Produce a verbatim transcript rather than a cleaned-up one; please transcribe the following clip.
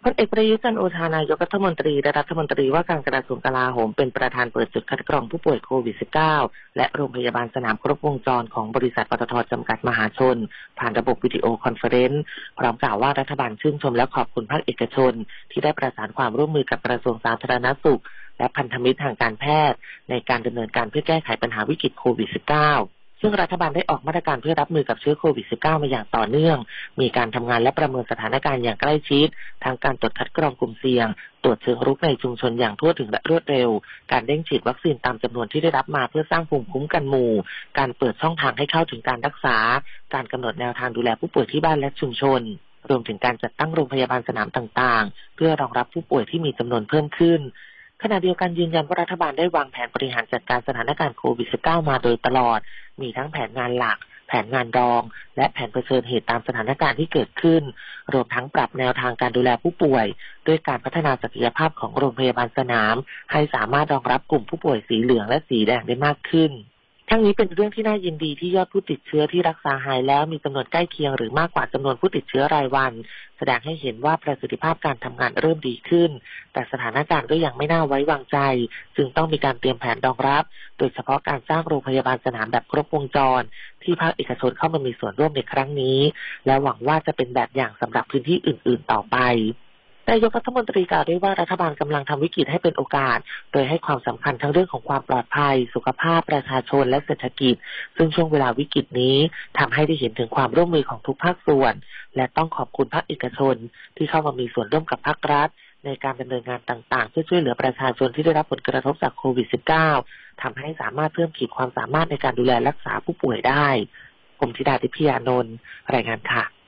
ลเอกประยุทธ์จันทร์โอชานายกรัฐมนตรีและรัฐมนตรีว่าการกระทรวงกลาโหมเป็นประธานเปิดจุดคัดกรองผู้ป่วยโควิด สิบเก้า และโรงพยาบาลสนามครบวงจรของบริษัทปตท.จำกัดมหาชนผ่านระบบวิดีโอคอนเฟอเรนซ์พร้อมกล่าวว่ารัฐบาลชื่นชมและขอบคุณภาคเอกชนที่ได้ประสานความร่วมมือกับกระทรวงสาธารณสุขและพันธมิตรทางการแพทย์ในการดำเนินการเพื่อแก้ไขปัญหาวิกฤตโควิด สิบเก้าซึ่งรัฐบาลได้ออกมาตรการเพื่อรับมือกับเชื้อโควิด สิบเก้า มาอย่างต่อเนื่องมีการทำงานและประเมินสถานการณ์อย่างใกล้ชิดทั้งการตรวจคัดกรองกลุ่มเสี่ยงตรวจเชิงรุกในชุมชนอย่างทั่วถึงและรวดเร็วการเร่งฉีดวัคซีนตามจำนวนที่ได้รับมาเพื่อสร้างภูมิคุ้มกันหมู่การเปิดช่องทางให้เข้าถึงการรักษาการกำหนดแนวทางดูแลผู้ป่วยที่บ้านและชุมชนรวมถึงการจัดตั้งโรงพยาบาลสนามต่างๆเพื่อรองรับผู้ป่วยที่มีจำนวนเพิ่มขึ้นขณะเดียวกันยืนยันว่ารัฐบาลได้วางแผนบริหารจัดการสถานการณ์โควิด สิบเก้า มาโดยตลอดมีทั้งแผนงานหลักแผนงานรองและแผนเผชิญเหตุตามสถานการณ์ที่เกิดขึ้นรวมทั้งปรับแนวทางการดูแลผู้ป่วยด้วยการพัฒนาศักยภาพของโรงพยาบาลสนามให้สามารถรองรับกลุ่มผู้ป่วยสีเหลืองและสีแดงได้มากขึ้นทั้งนี้เป็นเรื่องที่น่ายินดีที่ยอดผู้ติดเชื้อที่รักษาหายแล้วมีจำนวนใกล้เคียงหรือมากกว่าจำนวนผู้ติดเชื้อรายวันแสดงให้เห็นว่าประสิทธิภาพการทำงานเริ่มดีขึ้นแต่สถานการณ์ก็ยังไม่น่าไว้วางใจจึงต้องมีการเตรียมแผนรองรับโดยเฉพาะการสร้างโรงพยาบาลสนามแบบครบวงจรที่ภาคเอกชนเข้ามามีส่วนร่วมในครั้งนี้และหวังว่าจะเป็นแบบอย่างสำหรับพื้นที่อื่นๆต่อไปนายกรัฐมนตรีกล่าวด้วยว่ารัฐบาลกำลังทำวิกฤตให้เป็นโอกาสโดยให้ความสำคัญทั้งเรื่องของความปลอดภัยสุขภาพประชาชนและเศรษฐกิจซึ่งช่วงเวลาวิกฤตนี้ทำให้ได้เห็นถึงความร่วมมือของทุกภาคส่วนและต้องขอบคุณภาคเอกชนที่เข้ามามีส่วนร่วมกับภาครัฐในการดำเนินงานต่างๆเพื่อช่วยเหลือประชาชนที่ได้รับผลกระทบจากโควิด สิบเก้า ทำให้สามารถเพิ่มขีดความสามารถในการดูแลรักษาผู้ป่วยได้ผมธิดา ทิพยานนท์รายงานค่ะ